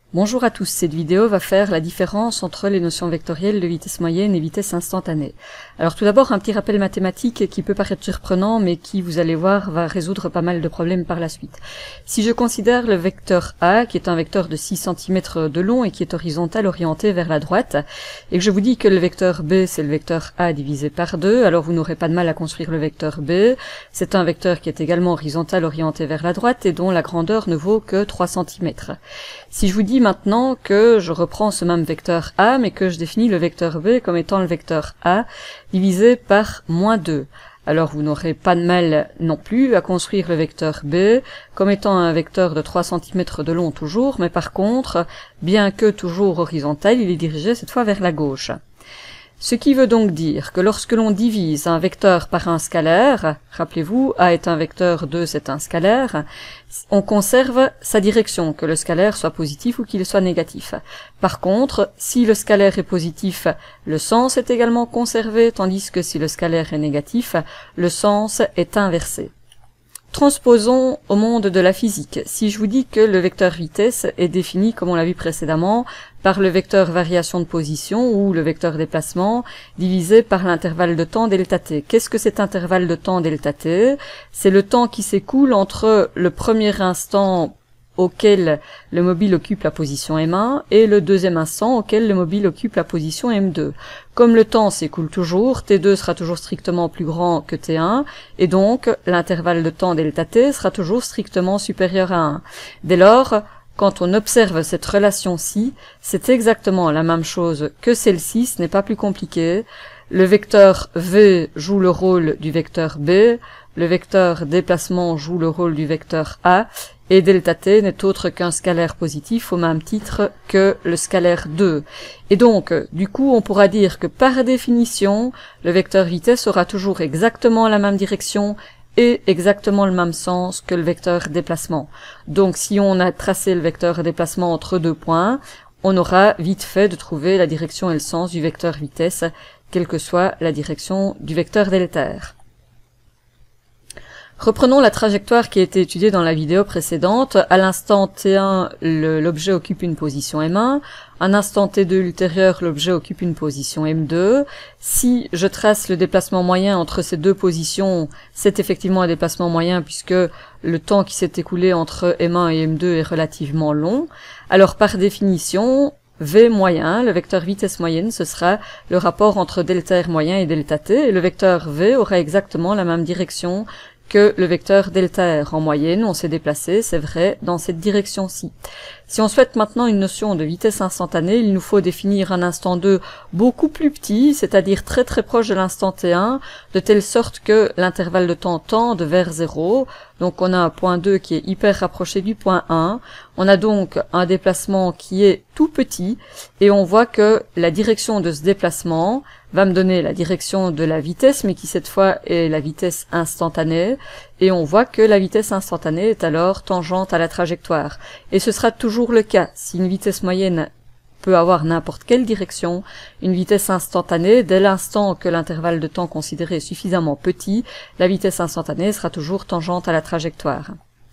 Bonjour à tous, cette vidéo va faire la différence entre les notions vectorielles de vitesse moyenne et vitesse instantanée. Alors tout d'abord un petit rappel mathématique qui peut paraître surprenant mais qui, vous allez voir, va résoudre pas mal de problèmes par la suite. Si je considère le vecteur A, qui est un vecteur de 6 cm de long et qui est horizontal orienté vers la droite, et que je vous dis que le vecteur B c'est le vecteur A divisé par 2, alors vous n'aurez pas de mal à construire le vecteur B. C'est un vecteur qui est également horizontal orienté vers la droite et dont la grandeur ne vaut que 3 cm. Si je vous dis maintenant que je reprends ce même vecteur A, mais que je définis le vecteur B comme étant le vecteur A divisé par -2, alors vous n'aurez pas de mal non plus à construire le vecteur B comme étant un vecteur de 3 cm de long toujours, mais par contre, bien que toujours horizontal, il est dirigé cette fois vers la gauche. Ce qui veut donc dire que lorsque l'on divise un vecteur par un scalaire, rappelez-vous, A est un vecteur, 2 c'est un scalaire, on conserve sa direction, que le scalaire soit positif ou qu'il soit négatif. Par contre, si le scalaire est positif, le sens est également conservé, tandis que si le scalaire est négatif, le sens est inversé. Transposons au monde de la physique. Si je vous dis que le vecteur vitesse est défini, comme on l'a vu précédemment, par le vecteur variation de position ou le vecteur déplacement divisé par l'intervalle de temps delta t. Qu'est-ce que cet intervalle de temps delta t? C'est le temps qui s'écoule entre le premier instant auquel le mobile occupe la position M1 et le deuxième instant auquel le mobile occupe la position M2. Comme le temps s'écoule toujours, T2 sera toujours strictement plus grand que T1, et donc l'intervalle de temps delta t sera toujours strictement supérieur à 1. Dès lors, quand on observe cette relation-ci, c'est exactement la même chose que celle-ci, ce n'est pas plus compliqué. Le vecteur V joue le rôle du vecteur B, le vecteur déplacement joue le rôle du vecteur A, et delta t n'est autre qu'un scalaire positif au même titre que le scalaire 2. Et donc, du coup, on pourra dire que par définition, le vecteur vitesse aura toujours exactement la même direction et exactement le même sens que le vecteur déplacement. Donc si on a tracé le vecteur déplacement entre deux points, on aura vite fait de trouver la direction et le sens du vecteur vitesse, quelle que soit la direction du vecteur delta r. Reprenons la trajectoire qui a été étudiée dans la vidéo précédente. À l'instant t1, l'objet occupe une position m1. À un instant t2 ultérieur, l'objet occupe une position m2. Si je trace le déplacement moyen entre ces deux positions, c'est effectivement un déplacement moyen puisque le temps qui s'est écoulé entre m1 et m2 est relativement long. Alors par définition, V moyen, le vecteur vitesse moyenne, ce sera le rapport entre delta r moyen et delta t, et le vecteur V aura exactement la même direction que le vecteur delta r. En moyenne, on s'est déplacé, c'est vrai, dans cette direction-ci. Si on souhaite maintenant une notion de vitesse instantanée, il nous faut définir un instant 2 beaucoup plus petit, c'est-à-dire très très proche de l'instant t1, de telle sorte que l'intervalle de temps tende vers 0. Donc on a un point 2 qui est hyper rapproché du point 1. On a donc un déplacement qui est tout petit, et on voit que la direction de ce déplacement va me donner la direction de la vitesse, mais qui cette fois est la vitesse instantanée, et on voit que la vitesse instantanée est alors tangente à la trajectoire. Et ce sera toujours le cas. Si une vitesse moyenne peut avoir n'importe quelle direction, une vitesse instantanée, dès l'instant que l'intervalle de temps considéré est suffisamment petit, la vitesse instantanée sera toujours tangente à la trajectoire.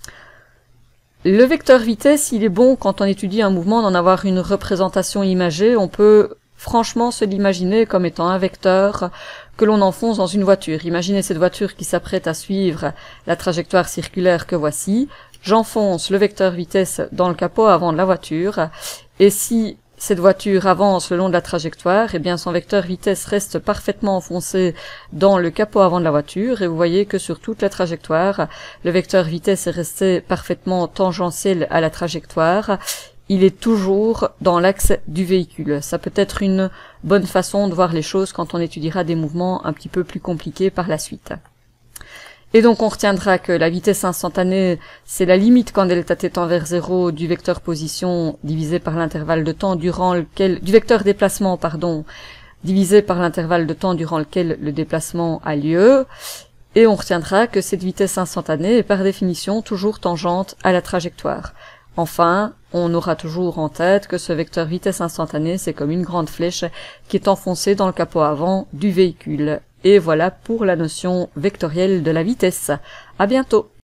Le vecteur vitesse, il est bon quand on étudie un mouvement d'en avoir une représentation imagée. On peut franchement se l'imaginer comme étant un vecteur que l'on enfonce dans une voiture. Imaginez cette voiture qui s'apprête à suivre la trajectoire circulaire que voici. J'enfonce le vecteur vitesse dans le capot avant de la voiture, et si cette voiture avance le long de la trajectoire, eh bien son vecteur vitesse reste parfaitement enfoncé dans le capot avant de la voiture, et vous voyez que sur toute la trajectoire, le vecteur vitesse est resté parfaitement tangentiel à la trajectoire. Il est toujours dans l'axe du véhicule. Ça peut être une bonne façon de voir les choses quand on étudiera des mouvements un petit peu plus compliqués par la suite. Et donc on retiendra que la vitesse instantanée, c'est la limite quand delta t tend vers 0 du vecteur position divisé par l'intervalle de temps durant lequel, du vecteur déplacement, pardon, divisé par l'intervalle de temps durant lequel le déplacement a lieu. Et on retiendra que cette vitesse instantanée est par définition toujours tangente à la trajectoire. Enfin, on aura toujours en tête que ce vecteur vitesse instantanée, c'est comme une grande flèche qui est enfoncée dans le capot avant du véhicule. Et voilà pour la notion vectorielle de la vitesse. À bientôt!